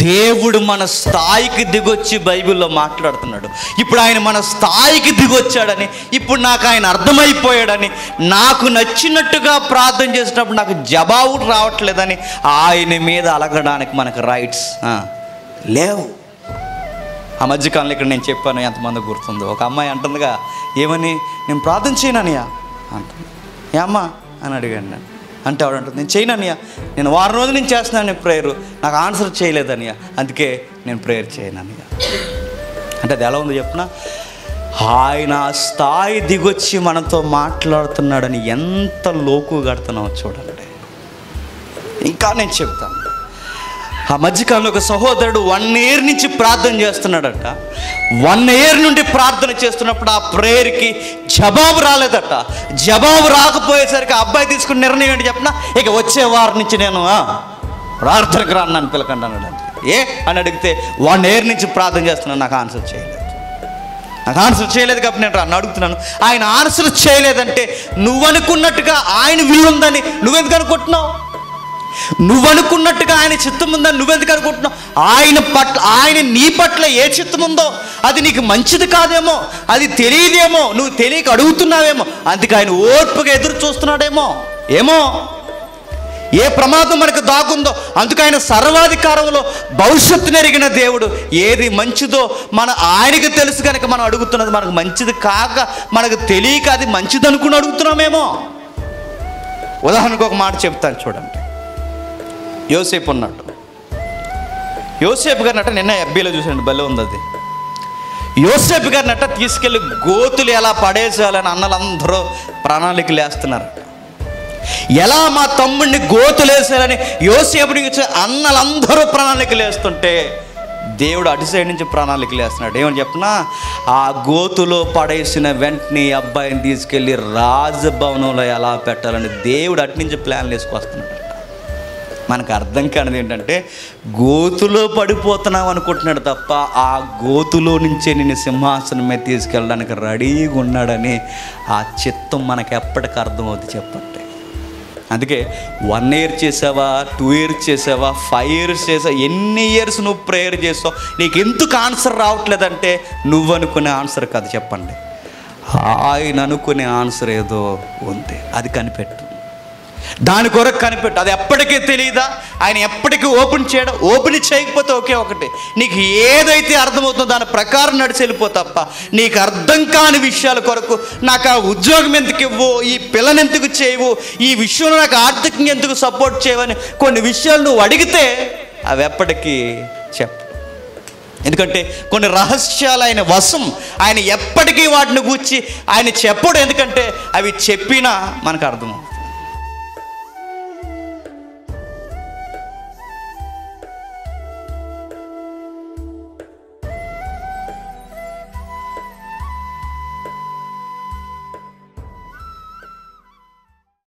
దేవుడు మన స్థాయికి దిగొచ్చి బైబిల్లో మాట్లాడుతున్నాడు. ఇప్పుడు ఆయన మన స్థాయికి దిగొచ్చాడని, ఇప్పుడు నాకు ఆయన అర్థమైపోయాడని, నాకు నచ్చినట్టుగా ప్రార్థన చేసినప్పుడు నాకు జవాబు రావట్లేదని ఆయన మీద అలగడానికి మనకు రైట్స్ లేవు. ఆ మధ్యకాలంలో ఇక్కడ నేను చెప్పాను, ఎంతమంది గుర్తుందో, ఒక అమ్మాయి అంటుందిగా, ఏమని, నేను ప్రార్థన చేయననియా అంటుంది. ఏమ్మా అని అడిగాను నేను. అంటే ఆవిడ అంటుంది, నేను చేయననియా, నేను వారం రోజుల నుంచి చేస్తున్నాను ప్రేయర్, నాకు ఆన్సర్ చేయలేదనియా, అందుకే నేను ప్రేయర్ చేయననియా. అంటే అది ఎలా ఉందో చెప్పున, ఆయన స్థాయి దిగొచ్చి మనతో మాట్లాడుతున్నాడని ఎంత లోకు కడుతున్నామో చూడండి. ఇంకా నేను చెప్తాను, ఆ మధ్యకాలంలో ఒక సహోదరుడు 1 year నుంచి ప్రార్థన చేస్తున్నాడట. 1 year నుండి ప్రార్థన చేస్తున్నప్పుడు ఆ ప్రేయర్కి జవాబు రాలేదట. జవాబు రాకపోయేసరికి ఆ అబ్బాయి తీసుకున్న నిర్ణయం ఏంటి చెప్పిన, ఇక వచ్చే వారం నుంచి నేను ప్రార్థనకు రాను పిలకండి అన్నాడు. ఏ అని అడిగితే 1 year నుంచి ప్రార్థన చేస్తున్నాను, నాకు ఆన్సర్ చేయలేదు కాబట్టి నేను రాను అడుగుతున్నాను. ఆయన ఆన్సర్ చేయలేదంటే నువ్వు అనుకున్నట్టుగా ఆయన వీలుందని నువ్వెందుకు అనుకుంటున్నావు? నువ్వు అనుకున్నట్టుగా ఆయన చిత్తం ఉందని నువ్వెందుకు అనుకుంటున్నావు? ఆయన నీ పట్ల ఏ చిత్తం ఉందో అది నీకు మంచిది కాదేమో, అది తెలియదేమో, నువ్వు తెలియక అడుగుతున్నావేమో, అందుకే ఆయన ఓర్పుగా ఎదురు చూస్తున్నాడేమో. ఏమో ఏ ప్రమాదం మనకు దాగుందో, అందుకు ఆయన సర్వాధికారంలో భవిష్యత్తును ఎరిగిన దేవుడు. ఏది మంచిదో ఆయనకు తెలుసు కనుక మనం అడుగుతున్నది మనకు మంచిది కాక, మనకు తెలియక అది మంచిది అనుకుని అడుగుతున్నామేమో. ఉదాహరణకు ఒక మాట చెప్తాను చూడండి. యోసేపు ఉన్నట్టు, యోసేపు గారినట్ట నిన్న ఎఫ్బీలో చూసాను, భలే ఉంది అది. యోసేపు గారినట్ట తీసుకెళ్ళి గోతులు ఎలా పడేసేయాలని అన్నలందరూ ప్రణాళికలు వేస్తున్నారు. ఎలా మా తమ్ముడిని గోతులు వేసేయాలని యోసేపుని అన్నలందరూ ప్రణాళికలు వేస్తుంటే దేవుడు అటు సైడ్ నుంచి ప్రణాళికలు వేస్తున్నాడు. ఏమని చెప్పినా, ఆ గోతులో పడేసిన వెంటనే అబ్బాయిని తీసుకెళ్ళి రాజభవనంలో ఎలా పెట్టాలని దేవుడు అటు నుంచి ప్లాన్లు వేసుకొస్తున్నాడు. మనకు అర్థం కానిది ఏంటంటే, గోతులో పడిపోతున్నాం అనుకుంటున్నాడు తప్ప ఆ గోతులో నుంచే నేను సింహాసనం మీద తీసుకెళ్ళడానికి రెడీగా ఉన్నాడని ఆ చిత్తం మనకు ఎప్పటికీ అర్థమవుతుంది చెప్పండి. అందుకే 1 year చేసావా, 2 years చేసావా, 5 years చేసావా, ఎన్ని ఇయర్స్ నువ్వు ప్రేయర్ చేసావు, నీకు ఎందుకు ఆన్సర్ రావట్లేదంటే నువ్వు అనుకునే ఆన్సర్ కాదు చెప్పండి, ఆయన అనుకునే ఆన్సర్ ఏదో ఉంది, అది కనిపెట్టు, దాని కొరకు కనిపెట్టు. అది ఎప్పటికీ తెలియదా, ఆయన ఎప్పటికీ ఓపెన్ చేయకపోతే ఒకే ఒకటి, నీకు ఏదైతే అర్థమవుతుందో దాని ప్రకారం నడిచి వెళ్ళిపో తప్ప నీకు అర్థం కాని విషయాల కొరకు, నాకు ఆ ఉద్యోగం ఎందుకు ఇవ్వు, ఈ పిల్లని ఎందుకు చేయవు, ఈ విషయంలో నాకు ఆర్థికంగా ఎందుకు సపోర్ట్ చేయవని కొన్ని విషయాలు నువ్వు అడిగితే అవి ఎప్పటికీ చెప్పు. ఎందుకంటే కొన్ని రహస్యాలు ఆయన వశం, ఆయన ఎప్పటికీ వాటిని గూర్చి ఆయన చెప్పడు. ఎందుకంటే అవి చెప్పినా మనకు అర్థమవుతుంది.